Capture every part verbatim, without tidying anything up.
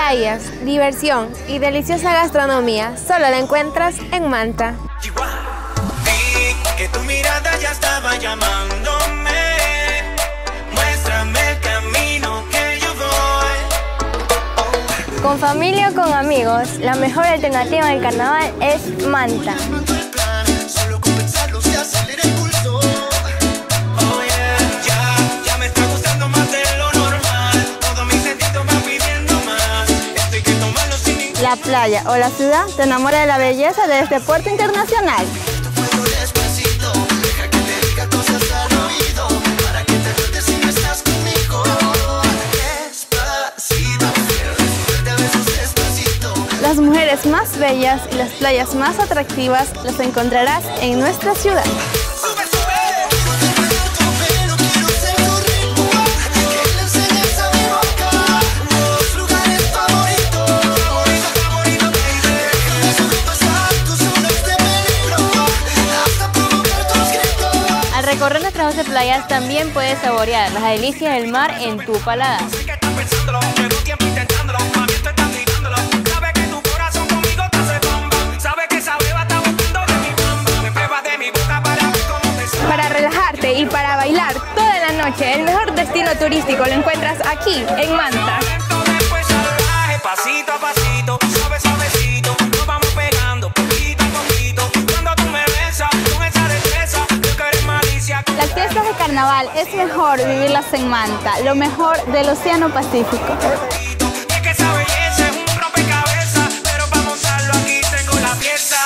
Playas, diversión y deliciosa gastronomía solo la encuentras en Manta. Vi que tu mirada ya estaba llamándome. Muéstrame el camino que yo voy. Con familia o con amigos, la mejor alternativa del carnaval es Manta. La playa o la ciudad te enamora de la belleza de este puerto internacional. Las mujeres más bellas y las playas más atractivas las encontrarás en nuestra ciudad. Al recorrer nuestras doce playas también puedes saborear las delicias del mar en tu paladar. Para relajarte y para bailar toda la noche, el mejor destino turístico lo encuentras aquí, en Manta. Pasito a pasito, suave suavecito, nos vamos pegando poquito a poquito. Cuando tú me besas con esa destreza, yo que eres malicia. Las fiestas de carnaval es mejor vivirlas en Manta, lo mejor del Océano Pacífico. Es que esa belleza es un rompecabezas, pero para montarlo aquí tengo la pieza.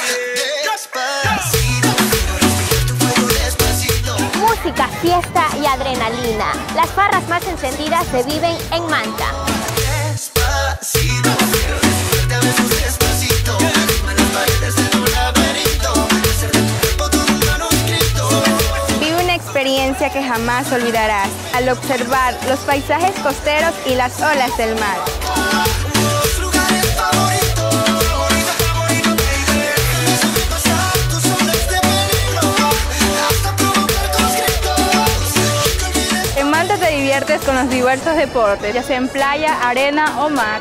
Música, fiesta y adrenalina. Las farras más encendidas se viven en Manta. Vive una experiencia que jamás olvidarás al observar los paisajes costeros y las olas del mar. En Manta te diviertes con los diversos deportes, ya sea en playa, arena o mar.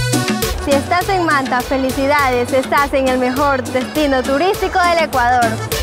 Si estás en Manta, felicidades, estás en el mejor destino turístico del Ecuador.